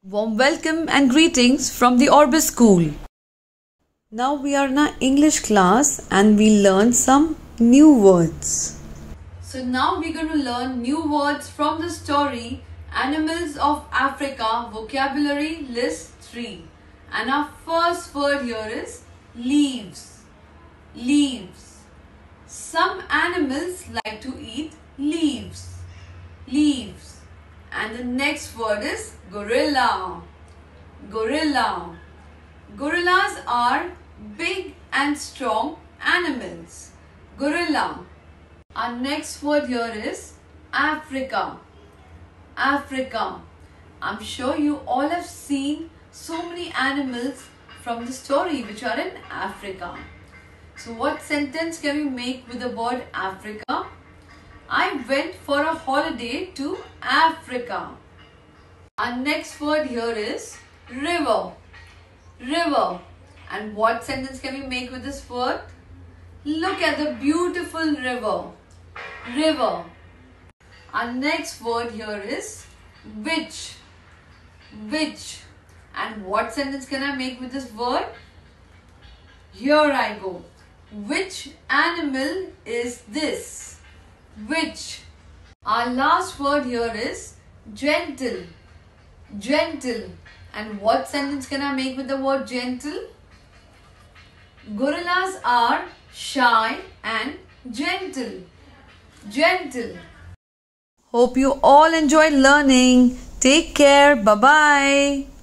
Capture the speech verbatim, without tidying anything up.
Warm welcome and greetings from the Orbis School. Now we are in our English class and we learn some new words. So now we're going to learn new words from the story Animals of Africa Vocabulary List three. And our first word here is leaves. Leaves. Some animals like to eat leaves. Leaves. And the next word is gorilla. Gorilla. Gorillas are big and strong animals. Gorilla. Our next word here is Africa. Africa. I'm sure you all have seen so many animals from the story which are in Africa. So what sentence can we make with the word Africa? I went for a holiday to Africa. Our next word here is river. River. And what sentence can we make with this word? Look at the beautiful river. River. Our next word here is witch. Witch. And what sentence can I make with this word? Here I go. Which animal is this? Which. Our last word here is gentle. Gentle. And what sentence can I make with the word gentle? Gorillas are shy and gentle. Gentle. Hope you all enjoyed learning. Take care. Bye-bye.